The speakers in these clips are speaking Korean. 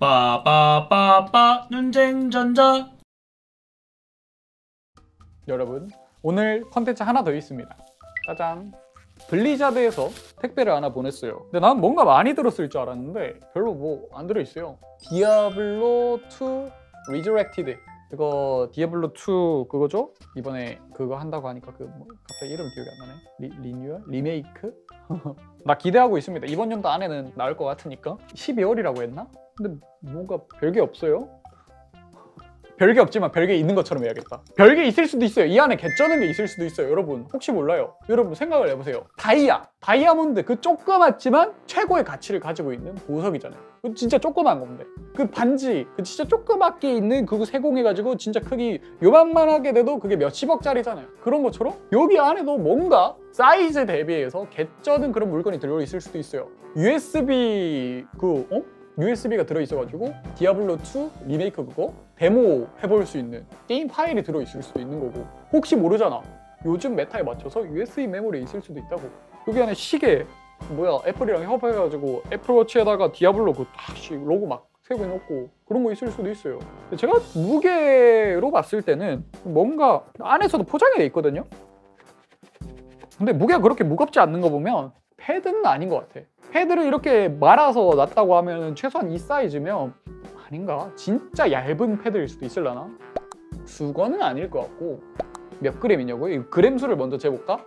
빠빠빠빠 눈쟁전자. 여러분, 오늘 컨텐츠 하나 더 있습니다. 짜잔. 블리자드에서 택배를 하나 보냈어요. 근데 난 뭔가 많이 들었을 줄 알았는데 별로 뭐 안 들어있어요. 디아블로 2 리저렉티드. 이거 디아블로 2 그거죠? 이번에 그거 한다고 하니까 그 뭐 갑자기 이름 기억이 안 나네. 리뉴얼? 리메이크? 나 기대하고 있습니다. 이번 연도 안에는 나올 것 같으니까. 12월이라고 했나? 근데 뭔가 별게 없어요. 별게 없지만 별게 있는 것처럼 해야겠다. 별게 있을 수도 있어요. 이 안에 개쩌는 게 있을 수도 있어요. 여러분 혹시 몰라요. 여러분 생각을 해보세요. 다이아몬드 그 조그맣지만 최고의 가치를 가지고 있는 보석이잖아요. 그 진짜 조그만 건데 그 반지 그 진짜 조그맣게 있는 그거 세공해가지고 진짜 크기 요만만하게 돼도 그게 몇십억짜리잖아요. 그런 것처럼 여기 안에도 뭔가 사이즈 대비해서 개쩌는 그런 물건이 들어있을 수도 있어요. USB USB가 들어있어가지고 디아블로2 리메이크 그거 데모 해볼 수 있는 게임 파일이 들어있을 수도 있는 거고 혹시 모르잖아. 요즘 메타에 맞춰서 USB 메모리에 있을 수도 있다고. 여기 안에 시계 애플이랑 협업해가지고 애플워치에다가 디아블로 그 로고 막 세고 해놓고 그런 거 있을 수도 있어요. 제가 무게로 봤을 때는 뭔가 안에서도 포장이 돼 있거든요. 근데 무게가 그렇게 무겁지 않는 거 보면 패드는 아닌 것 같아. 패드를 이렇게 말아서 놨다고 하면 최소한 이 사이즈면 아닌가? 진짜 얇은 패드일 수도 있을라나? 수건은 아닐 것 같고 몇 그램이냐고요? 이 그램 수를 먼저 재볼까?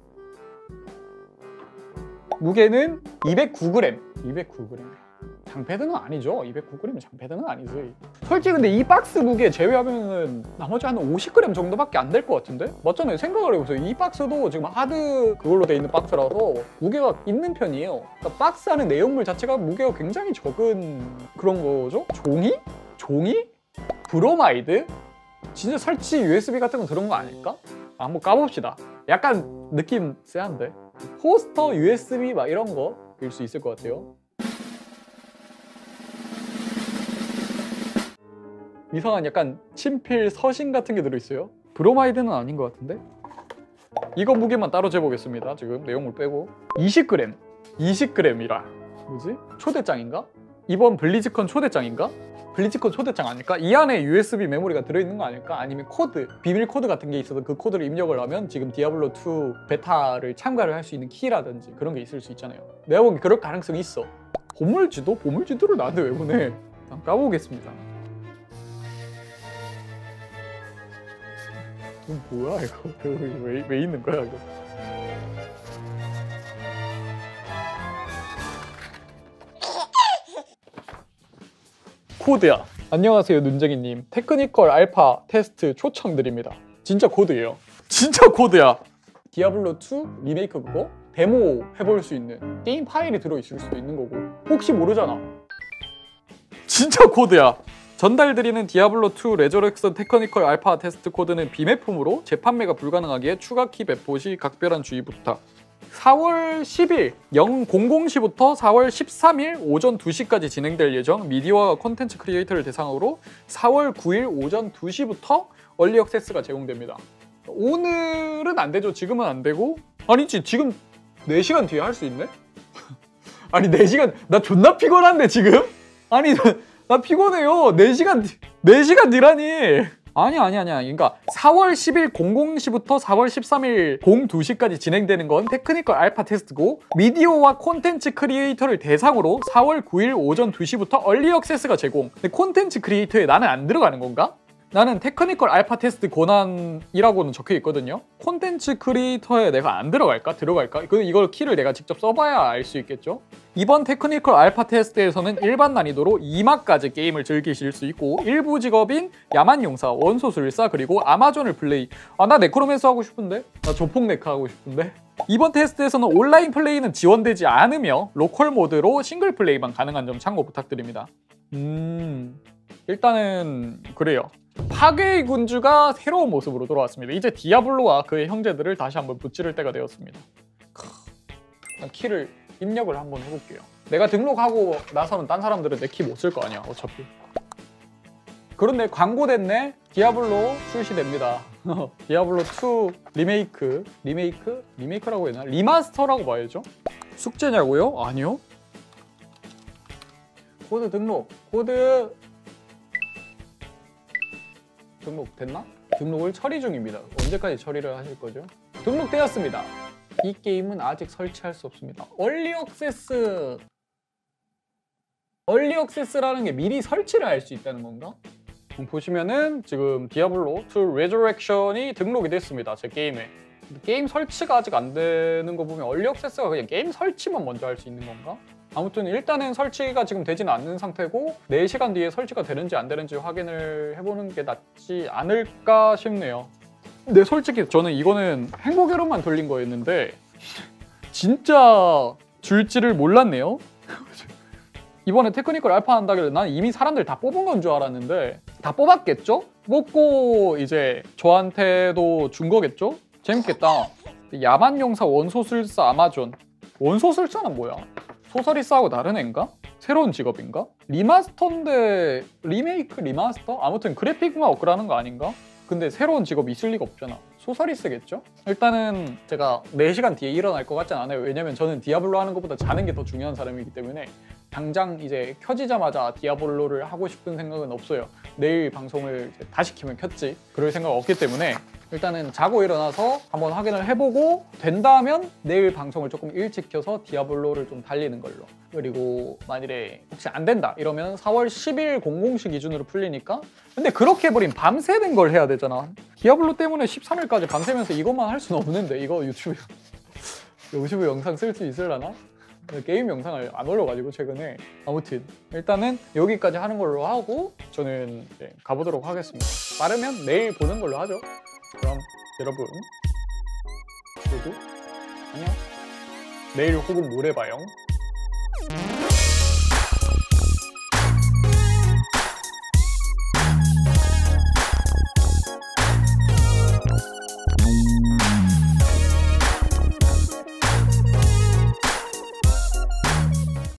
무게는 209g. 209g. 장패드는 아니죠. 209g은 장패드는 아니지. 솔직히 근데 이 박스 무게 제외하면 나머지 한 50g 정도밖에 안 될 것 같은데? 맞잖아요. 생각을 해보세요. 이 박스도 지금 하드 그걸로 돼 있는 박스라서 무게가 있는 편이에요. 그러니까 박스 안에 내용물 자체가 무게가 굉장히 적은 그런 거죠? 종이? 브로마이드? 진짜 설치 USB 같은 건 들은 거 아닐까? 한번 까봅시다. 약간 느낌 쎄한데? 포스터 USB 막 이런 거일 수 있을 것 같아요. 이상한 약간 친필 서신 같은 게 들어있어요. 브로마이드는 아닌 것 같은데? 이거 무게만 따로 재보겠습니다. 지금 내용물 빼고 20g 20g이라 뭐지? 초대장인가? 이번 블리즈컨 초대장인가? 블리즈컨 초대장 아닐까? 이 안에 USB 메모리가 들어있는 거 아닐까? 아니면 코드, 비밀 코드 같은 게 있어서 그 코드를 입력을 하면 지금 디아블로2 베타를 참가를 할 수 있는 키라든지 그런 게 있을 수 있잖아요. 내가 보기엔 그럴 가능성이 있어. 보물지도? 보물지도를 나한테 왜 보내? 한번 까보겠습니다. 이거 뭐야 이거? 왜 있는 거야 이거? 코드야. 안녕하세요 눈쟁이님. 테크니컬 알파 테스트 초청드립니다. 진짜 코드예요. 진짜 코드야. 디아블로2 리메이크 그거 데모 해볼 수 있는 게임 파일이 들어있을 수도 있는 거고 혹시 모르잖아. 진짜 코드야. 전달드리는 디아블로2 레저렉션 테크니컬 알파 테스트 코드는 비매품으로 재판매가 불가능하기에 추가 키 배포 시 각별한 주의 부탁. 4월 10일 00시부터 4월 13일 오전 2시까지 진행될 예정 미디어와 콘텐츠 크리에이터를 대상으로 4월 9일 오전 2시부터 얼리 액세스가 제공됩니다. 오늘은 안 되죠. 지금은 안 되고 아니지 지금 4시간 뒤에 할 수 있네? 아니 4시간 나 존나 피곤한데 지금? 아니 나 피곤해요. 4시간 뒤라니. 아니야. 그러니까 4월 10일 00시부터 4월 13일 02시까지 진행되는 건 테크니컬 알파 테스트고 미디어와 콘텐츠 크리에이터를 대상으로 4월 9일 오전 2시부터 얼리 액세스가 제공. 근데 콘텐츠 크리에이터에 나는 안 들어가는 건가? 나는 테크니컬 알파 테스트 권한이라고는 적혀 있거든요. 콘텐츠 크리에이터에 내가 안 들어갈까? 들어갈까? 이걸 키를 내가 직접 써봐야 알 수 있겠죠? 이번 테크니컬 알파 테스트에서는 일반 난이도로 2막까지 게임을 즐기실 수 있고 일부 직업인 야만용사, 원소술사, 그리고 아마존을 플레이. 나 네크로맨서 하고 싶은데? 나 조폭네크 하고 싶은데? 이번 테스트에서는 온라인 플레이는 지원되지 않으며 로컬 모드로 싱글 플레이만 가능한 점 참고 부탁드립니다. 일단은 그래요. 파괴의 군주가 새로운 모습으로 돌아왔습니다. 이제 디아블로와 그의 형제들을 다시 한번 무찌를 때가 되었습니다. 키를 입력을 한번 해볼게요. 내가 등록하고 나서는 딴 사람들은 내 키 못 쓸 거 아니야 어차피. 그런데 광고 됐네. 디아블로 출시됩니다. 디아블로2 리메이크라고 해야 되나? 리마스터라고 봐야죠. 숙제냐고요? 아니요. 코드 등록. 코드 등록 됐나? 등록을 처리 중입니다. 언제까지 처리를 하실 거죠? 등록되었습니다. 이 게임은 아직 설치할 수 없습니다. 얼리 액세스라는 게 미리 설치를 할 수 있다는 건가? 보시면은 지금 디아블로 2 레저렉션이 등록이 됐습니다. 제 게임에. 게임 설치가 아직 안 되는 거 보면 얼리 액세스가 그냥 게임 설치만 먼저 할 수 있는 건가? 아무튼 일단은 설치가 지금 되지는 않는 상태고 4시간 뒤에 설치가 되는지 안 되는지 확인을 해보는 게 낫지 않을까 싶네요. 근데 솔직히 저는 이거는 행복회로만 돌린 거였는데 진짜 줄지를 몰랐네요. 이번에 테크니컬 알파 한다길래 난 이미 사람들 다 뽑은 건 줄 알았는데 다 뽑았겠죠? 뽑고 이제 저한테도 준 거겠죠? 재밌겠다. 야만용사 원소술사 아마존. 원소술사는 뭐야? 소설이사하고 다른 애인가? 새로운 직업인가? 리마스터인데 리메이크 리마스터? 아무튼 그래픽만 업그레이드하는 거 아닌가? 근데 새로운 직업 있을 리가 없잖아. 소설이쓰겠죠? 일단은 제가 4시간 뒤에 일어날 것 같진 않아요. 왜냐면 저는 디아블로 하는 것보다 자는 게 더 중요한 사람이기 때문에 당장 이제 켜지자마자 디아블로를 하고 싶은 생각은 없어요. 내일 방송을 이제 다시 켜면 켰지. 그럴 생각 없기 때문에 일단은 자고 일어나서 한번 확인을 해보고 된다면 내일 방송을 조금 일찍 켜서 디아블로를 좀 달리는 걸로. 그리고 만일에 혹시 안 된다 이러면 4월 10일 00시 기준으로 풀리니까. 근데 그렇게 해버리면 밤새는 걸 해야 되잖아. 디아블로 때문에 13일까지 밤새면서 이것만 할 수는 없는데 이거 유튜브 영상 쓸 수 있으려나? 게임 영상을 안 올려가지고 최근에. 아무튼 일단은 여기까지 하는 걸로 하고 저는 이제 가보도록 하겠습니다. 빠르면 내일 보는 걸로 하죠. 그럼 여러분 모두 안녕. 내일 혹은 모레 봐요.